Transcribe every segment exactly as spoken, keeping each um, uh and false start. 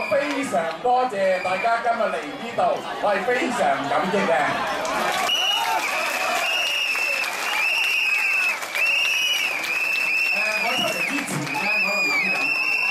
非常多謝大家今日嚟呢度，我係非常感激嘅。誒，我出嚟之前咧，我喺度諗緊，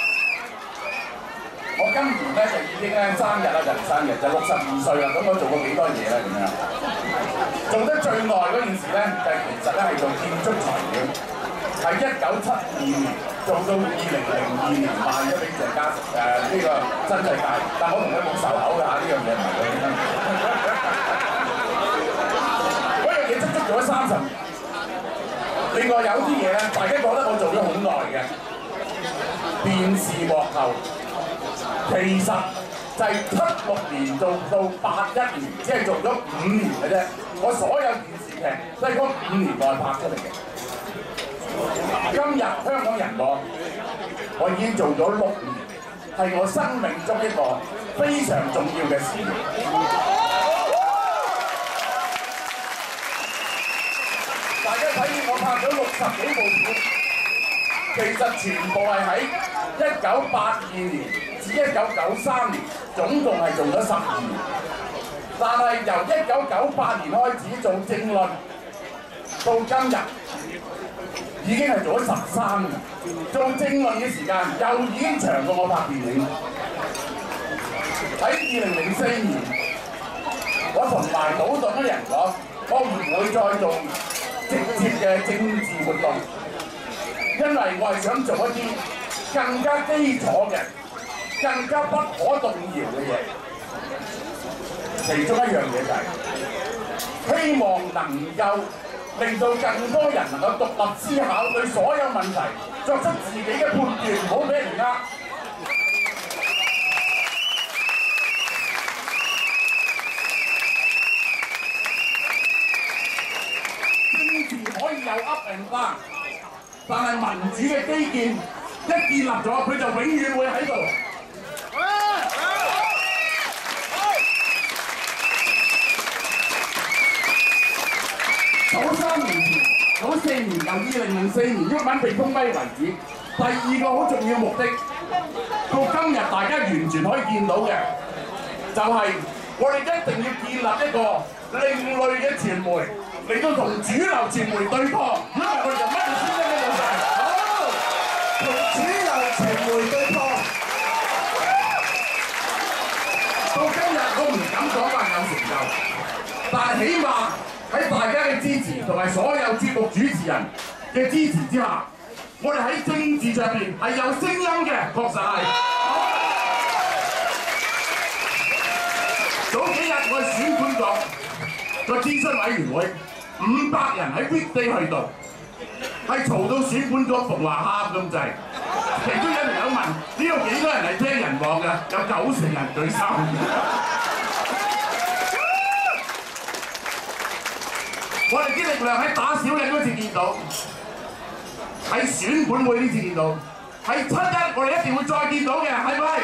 我今年咧就已經咧生日啦，人生日就六十二歲啦。咁我做過幾多嘢咧？咁樣做得最耐嗰件事咧，就係其實咧係做建築材料，係一九七二年。做到二零零二年賣咗俾鄭家誒呢個新世界，但我同佢冇仇口㗎嚇，呢樣嘢唔係佢嘅。嗰樣嘢足足做咗三十年。另外有啲嘢咧，大家覺得我做咗好耐嘅電視幕後，其實就係七六年做到八一年，只係做咗五年嘅啫。我所有電視劇都係嗰五年內拍出嚟嘅。今日香港人講，我已經做咗六年，係我生命中一個非常重要嘅事業。大家睇見我拍咗六十幾部片，其實全部係喺一九八二年至一九九三年，總共係做咗十二年。但係由一九九八年開始做政論，到今日。已經係做咗十三年，做政論嘅時間又已經長過我拍電影。喺二零零四年，我同埋島頓嘅人講，我唔會再做直接嘅政治活動，因為我係想做一啲更加基礎嘅、更加不可動搖嘅嘢。其中一樣嘢就係、是、希望能夠令到更多人能夠獨立思考，對所有問題作出自己嘅判斷，唔好俾人呃。政治可以有 up and down， 但係民主嘅基建一建立咗，佢就永遠會喺度。早三年前，早四年，由二零零四年毓民被封跛為止。第二個好重要目的，到今日大家完全可以見到嘅，就係、是、我哋一定要建立一個另類嘅傳媒，嚟到同主流傳媒對抗，因為我哋就乜嘢先得都冇晒。好，同主流傳媒對抗。到今日我唔敢講話有成就，但係起碼喺大家嘅支持同埋所有節目主持人嘅支持之下，我哋喺政治上邊係有聲音嘅，確實係。早幾日我哋選管局個諮詢委員會，五百人喺 weekday 去到，係嘈到選管局馮華喊咁滯。其中有條友問：呢度幾多人係聽人講㗎？有九成人舉手。我哋啲力量喺打小人嗰次見到，喺選管會呢次見到，喺七一我哋一定會再見到嘅，係咪？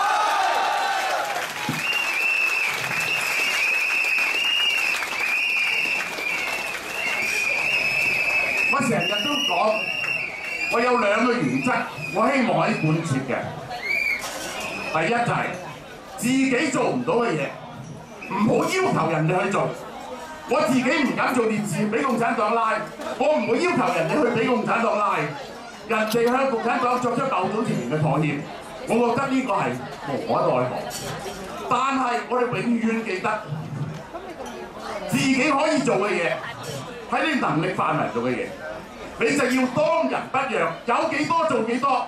我成日都講，我有兩個原則，我希望可以貫徹嘅。第一就係自己做唔到嘅嘢，唔好要求人哋去做。我自己唔敢做電視，俾共產黨拉，我唔會要求人哋去俾共產黨拉。人哋向共產黨作出舊早前嘅妥協，我覺得呢個係無可奈何。但係我哋永遠記得，自己可以做嘅嘢，喺你能力範圍做嘅嘢，你就要當仁不讓，有幾多做幾多。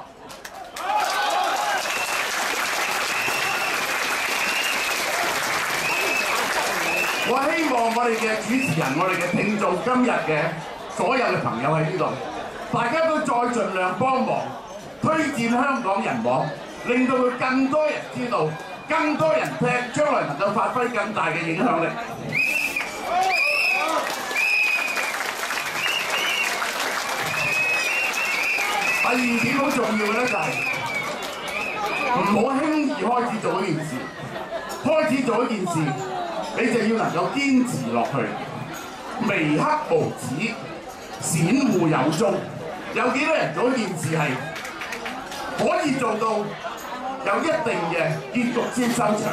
我希望我哋嘅主持人、我哋嘅聽眾，今日嘅所有嘅朋友喺呢度，大家都再盡量幫忙推薦香港人網，令到佢更多人知道，更多人聽，將來能夠發揮更大嘅影響力。第二點好重要嘅咧就係唔好輕易開始做一件事，開始做一件事。你就要能夠堅持落去，微克無止，閃互有蹤。有幾多人做一件事係可以做到有一定嘅結局先收場。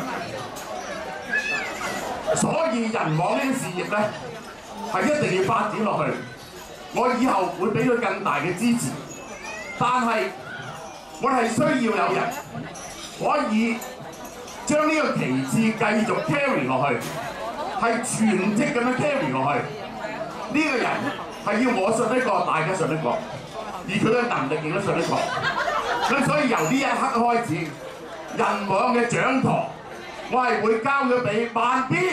所以人網呢啲事業咧係一定要發展落去。我以後會俾佢更大嘅支持，但係我哋係需要有人可以將呢個旗幟繼續 carry 落去，係全職咁樣 carry 落去。呢、這個人係要我信得過，大家信得過，而佢嘅能力亦都信得過。咁所以由呢一刻開始，人網嘅掌舵，我係會交咗俾萬必。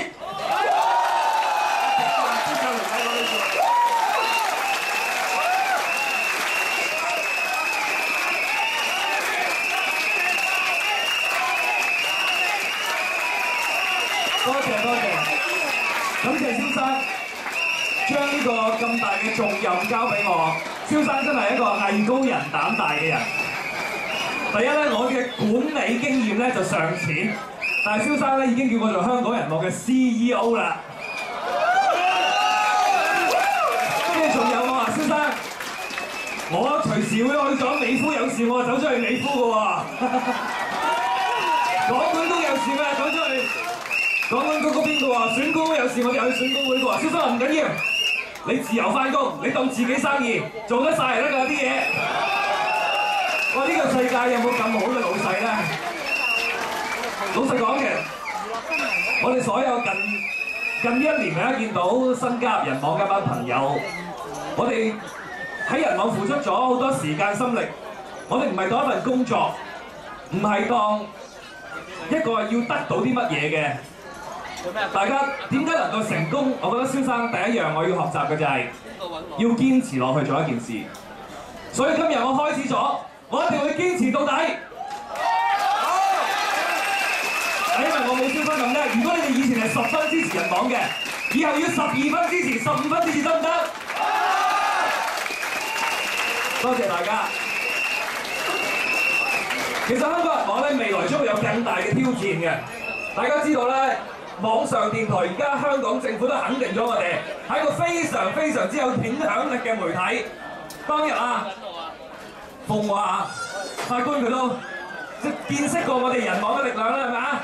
多謝多謝，感謝蕭生將呢個咁大嘅重任交俾我。蕭生真係一個藝高人膽大嘅人。第一咧，我嘅管理經驗咧就尚淺，但係蕭生咧已經叫我做香港人網嘅 C E O 啦。跟住仲有我話蕭生，我隨時會去咗美孚有事，我走出去美孚嘅喎。港管都有事嘅，走出去。港管局嗰邊嘅話，選工會有事我哋又去選工會嘅喎。蕭生話唔緊要，你自由翻工，你當自己生意做得晒就得㗎啲嘢。哇！呢個世界有冇咁好嘅老細咧？老實講嘅，我哋所有近近呢一年大家見到新加入人網嘅一班朋友，我哋喺人網付出咗好多時間心力。我哋唔係當一份工作，唔係當一個要得到啲乜嘢嘅。大家點解能夠成功？我覺得蕭生第一樣我要學習嘅就係要堅持落去做一件事。所以今日我開始咗，我一定會堅持到底。因為我冇蕭生咁叻。如果你哋以前係十分支持人網嘅，以後要十二分支持、十五分支持得唔得？多謝大家。其實香港人網咧，未來將會有更大嘅挑戰嘅。大家知道咧。網上電台而家香港政府都肯定咗我哋係一個非常非常之有影響力嘅媒體。當日啊，鳳華法官佢都即係見識過我哋人網嘅力量啦，係咪啊？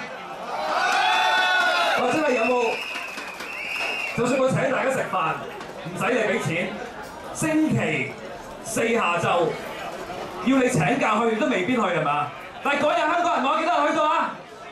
我真係有冇？就算我請大家食飯，唔使你俾錢，星期四下晝要你請假去都未必去係嘛？但係嗰日香港人網幾多人去過啊？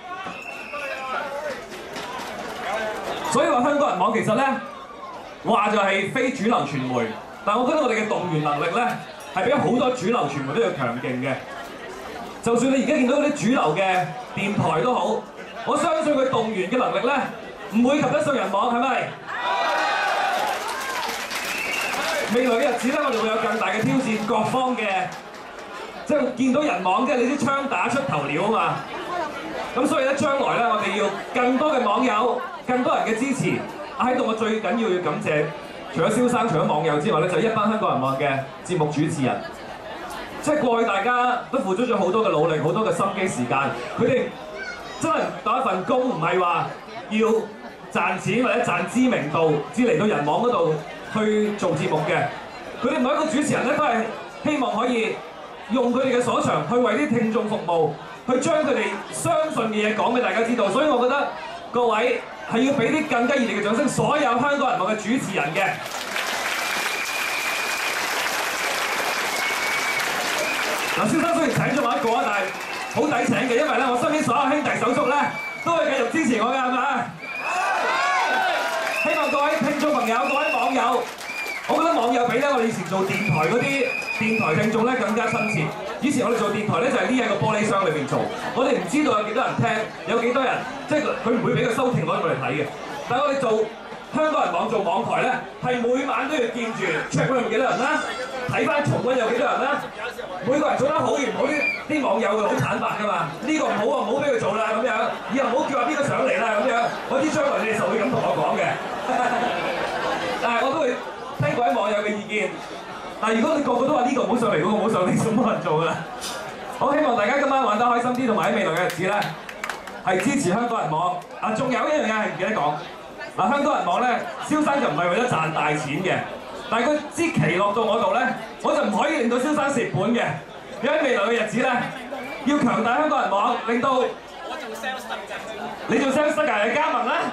所以話香港人網其實咧話就係非主流傳媒，但我覺得我哋嘅動員能力咧係比好多主流傳媒都要強勁嘅。就算你而家見到嗰啲主流嘅電台都好，我相信佢動員嘅能力咧唔會及得上人網，係咪？未來嘅日子咧，我哋會有更大嘅挑戰，各方嘅即係見到人網，即係你啲槍打出頭鳥啊嘛。咁所以咧，將來咧，我哋要更多嘅網友。更多人嘅支持，喺度我最緊要要感謝，除咗蕭生、除咗網友之外咧，就係一班香港人網嘅節目主持人。即係過去大家都付出咗好多嘅努力、好多嘅心機時間，佢哋真係當一份工，唔係話要賺錢或者賺知名度，至嚟到人網嗰度去做節目嘅。佢哋每一個主持人咧，都係希望可以用佢哋嘅所長去為啲聽眾服務，去將佢哋相信嘅嘢講俾大家知道。所以我覺得各位，係要俾啲更加熱烈嘅掌聲，所有香港人網嘅主持人嘅。嗱，蕭生雖然請咗我一個啊，但係好抵請嘅，因為咧我身邊所有兄弟手足咧都會繼續支持我嘅，係咪？希望各位聽眾朋友、各位網友，我覺得網友比咧我哋以前做電台嗰啲電台聽眾咧更加親切。以前我哋做電台咧就係匿喺個玻璃箱裏邊做，我哋唔知道有幾多人聽，有幾多人，即係佢唔會俾個收聽率我哋睇嘅。但係我哋做香港人網做網台咧，係每晚都要見住 check 佢有幾多人啦，睇翻重溫有幾多人啦，每個人做得好與唔好啲，啲網友會好坦白㗎嘛。呢個唔好啊，唔好俾佢做啦咁樣，以後唔好叫話邊個上嚟啦咁樣。我知將來你哋就會咁同我講嘅，但係我都會聽各位網友嘅意見。但係如果你個個都話呢個唔好上嚟，嗰個唔好上嚟，就冇人做㗎啦。我希望大家今晚玩得開心啲，同埋喺未來嘅日子咧，係支持香港人網。啊，仲有一樣嘢係唔記得講。嗱，香港人網咧，蕭生就唔係為咗賺大錢嘅，但係佢支旗落到我度咧，我就唔可以令到蕭生蝕本嘅。因為喺未來嘅日子咧， 要強大香港人網，令到我做 sales 得㗎，你做 sales 得㗎，你加盟啦！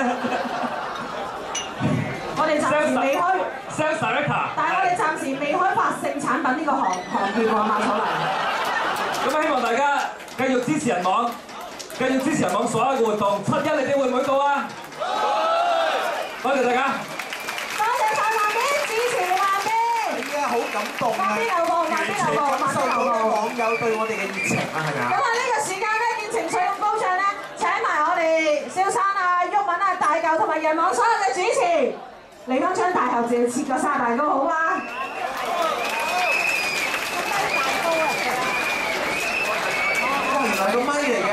我哋暫時未開 sales director， 但係我哋暫時未開發性產品呢個行行業喎，馬楚黎。 咁希望大家繼續支持人網，繼續支持人網所有嘅活動。七一你哋會唔會到啊？多謝大家。 多謝晒萬邊支持萬邊。 係啊，好感動啊！ 萬邊有個，萬邊有個，萬邊受到有個。 網友對我哋嘅熱情啊，係咪啊？ 咁啊，呢個時間咧，見情緒咁高漲咧，請埋我哋蕭生啊、毓民啊、大嚿同埋人網所有嘅主持嚟當張大合照，切個沙蛋糕好嗎？ 哦，原來個咪嚟嘅。